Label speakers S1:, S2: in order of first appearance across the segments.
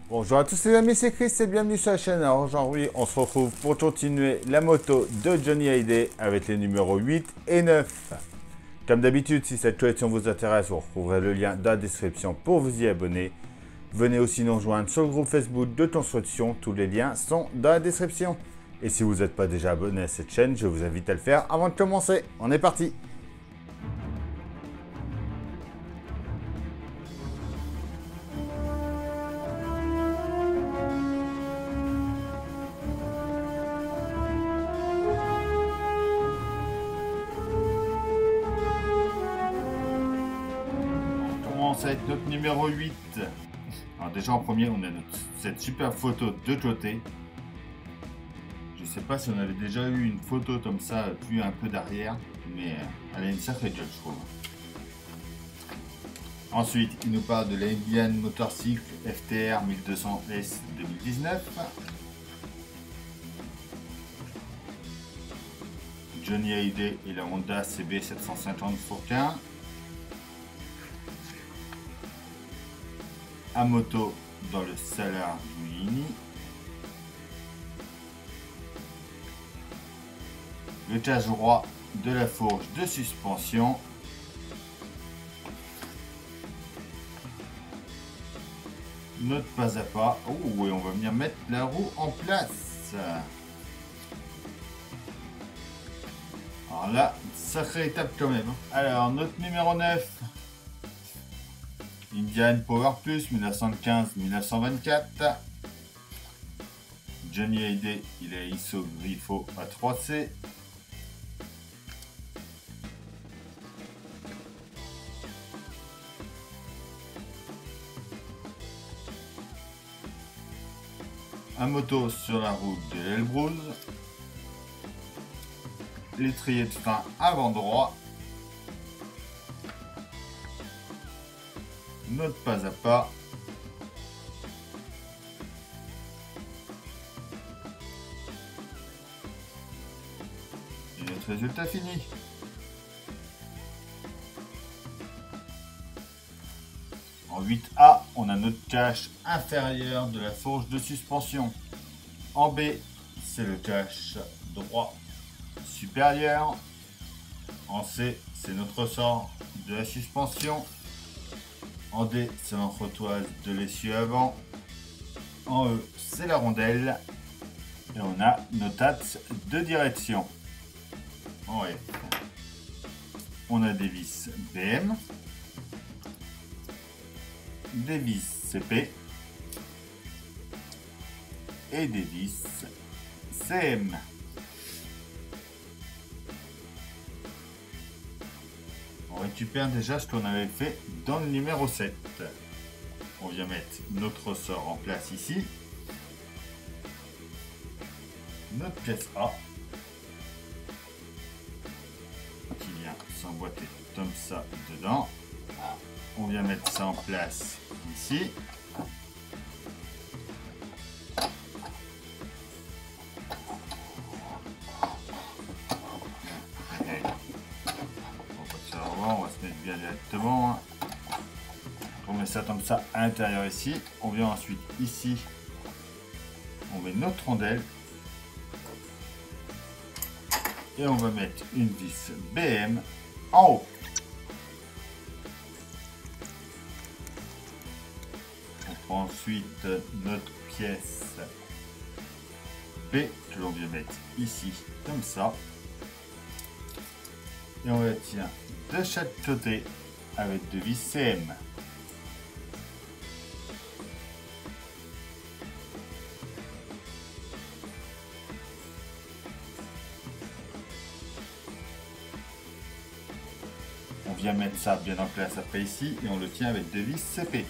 S1: Bonjour à tous les amis, c'est Chris et bienvenue sur la chaîne. Alors aujourd'hui, on se retrouve pour continuer la moto de Johnny Hallyday avec les numéros 8 et 9. Comme d'habitude, si cette collection vous intéresse, vous retrouverez le lien dans la description pour vous y abonner. Venez aussi nous rejoindre sur le groupe Facebook de construction, tous les liens sont dans la description. Et si vous n'êtes pas déjà abonné à cette chaîne, je vous invite à le faire avant de commencer. On est parti! Avec notre numéro 8. Alors déjà en premier on a cette super photo de côté. Je sais pas si on avait déjà eu une photo comme ça vue un peu derrière, mais elle a une sacrée gueule je trouve. Ensuite il nous parle de l'Indian Motorcycle FTR 1200S 2019. Johnny Hallyday et la Honda CB 750 Fourquin. À moto dans le Salar d'Uyuni. Le cage droit de la fourche de suspension. Notre pas à pas. Oh, et on va venir mettre la roue en place. Alors là, sacrée étape quand même. Alors, notre numéro 9. Indian Power Plus 1915-1924. Johnny Hallyday, il est ISO Grifo A3C. Un moto sur la route de l'Elbrus. L'étrier de frein avant droit. Notre pas à pas. Et notre résultat fini. En 8A, on a notre cache inférieur de la fourche de suspension. En B, c'est le cache droit supérieur. En C, c'est notre ressort de la suspension. En D, c'est l'entretoise de l'essieu avant. En E, c'est la rondelle. Et on a nos axes de direction. En F, on a des vis BM, des vis CP et des vis CM. On récupère déjà ce qu'on avait fait dans le numéro 7. On vient mettre notre ressort en place ici. Notre pièce A qui vient s'emboîter comme ça dedans. On vient mettre ça en place ici. On va se mettre bien directement. On met ça comme ça à l'intérieur ici. On vient ensuite ici. On met notre rondelle. Et on va mettre une vis BM en haut. On prend ensuite notre pièce B que l'on vient mettre ici comme ça. Et on la tient de chaque côté avec deux vis CM. On vient mettre ça bien en place après ici et on le tient avec deux vis CP.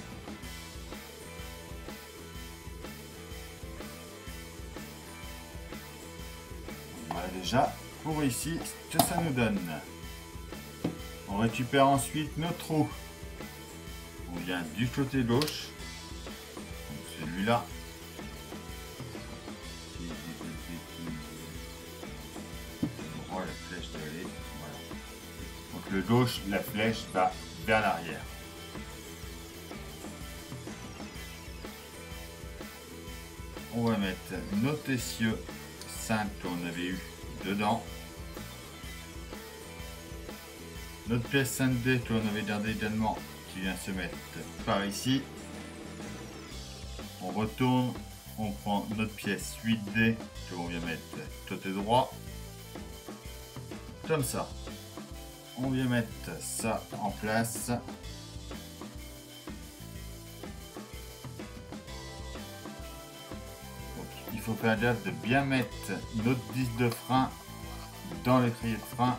S1: Voilà déjà pour ici ce que ça nous donne. On récupère ensuite notre trou. On vient du côté gauche, celui-là. La flèche doit aller. Voilà. Donc le gauche, la flèche va vers l'arrière. On va mettre notre essieu simple qu'on avait eu dedans. Notre pièce 5D qu'on avait gardé également qui vient se mettre par ici. On retourne, on prend notre pièce 8D que l'on vient mettre côté droit. Comme ça. On vient mettre ça en place. Donc, il faut faire gaffe de bien mettre notre disque de frein dans l'étrier de frein.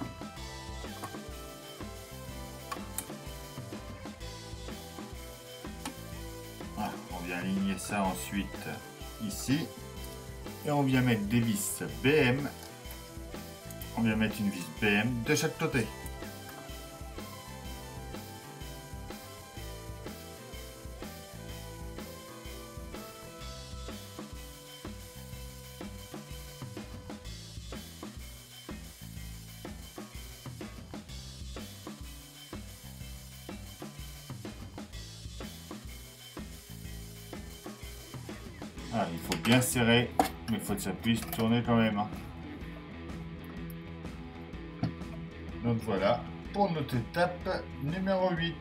S1: Voilà, on vient aligner ça ensuite ici. Et on vient mettre des vis BM. On vient mettre une vis BM de chaque côté. Ah, il faut bien serrer, mais il faut que ça puisse tourner quand même. Donc voilà, pour notre étape numéro 8.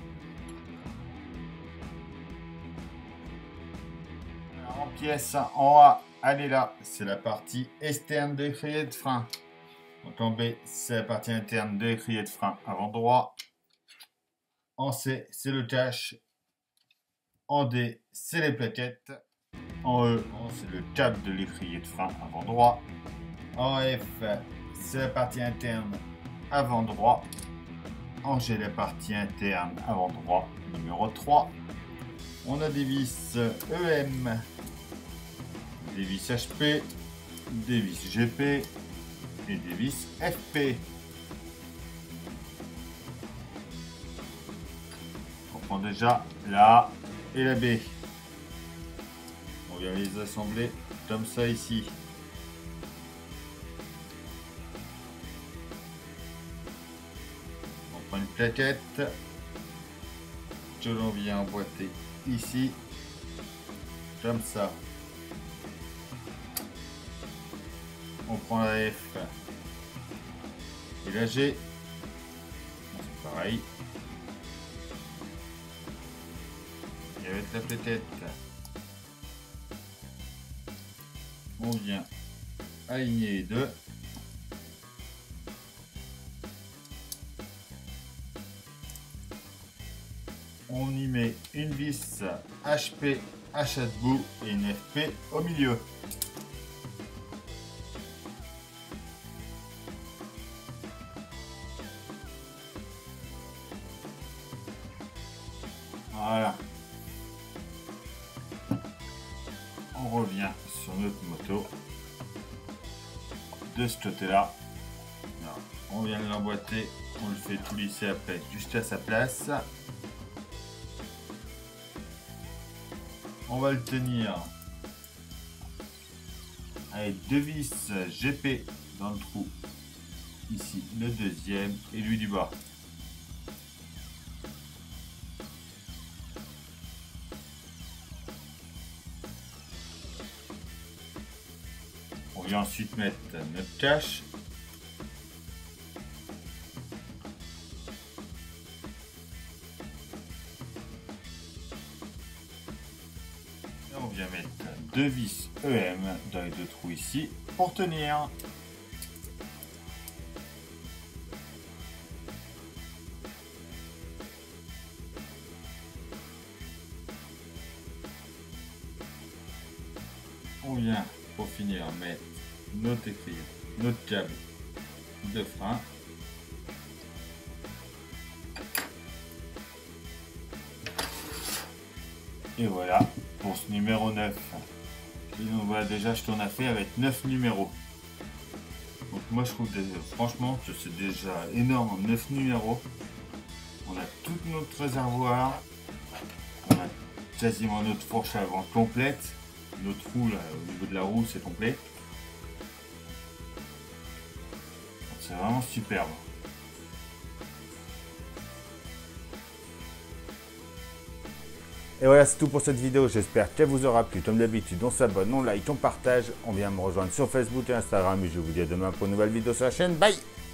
S1: Alors, en pièce en A, elle est là, c'est la partie externe de l'étrier de frein. Donc en B, c'est la partie interne de l'étrier de frein avant droit. En C, c'est le cache. En D, c'est les plaquettes. En E, c'est le câble de l'étrier de frein avant droit. En F, c'est la partie interne avant droit. En G, la partie interne avant droit numéro 3. On a des vis EM, des vis HP, des vis GP et des vis FP. On prend déjà la A et la B. On vient les assembler comme ça ici. On prend une plaquette que l'on vient emboîter ici, comme ça. On prend la F et la G. C'est pareil. Et avec la plaquette, on vient aligner les deux. On y met une vis HP à chaque bout et une FP au milieu. Voilà. On revient sur notre moto. De ce côté-là, on vient de l'emboîter, on le fait tout lisser après juste à sa place. On va le tenir avec deux vis GP dans le trou, ici le deuxième et lui du bas. On vient ensuite mettre notre cache. Et on vient mettre deux vis EM dans les deux trous ici pour tenir. On vient pour finir mettre notre étrier, notre câble de frein. Et voilà pour ce numéro 9. Et donc voilà, déjà ce qu'on a fait avec 9 numéros. Donc moi je trouve franchement que c'est déjà énorme en 9 numéros. On a tout notre réservoir. On a quasiment notre fourche avant complète. Notre roue là, au niveau de la roue c'est complet. C'est vraiment superbe. Et voilà, c'est tout pour cette vidéo. J'espère qu'elle vous aura plu. Comme d'habitude, on s'abonne, on like, on partage. On vient me rejoindre sur Facebook et Instagram. Et je vous dis à demain pour une nouvelle vidéo sur la chaîne. Bye!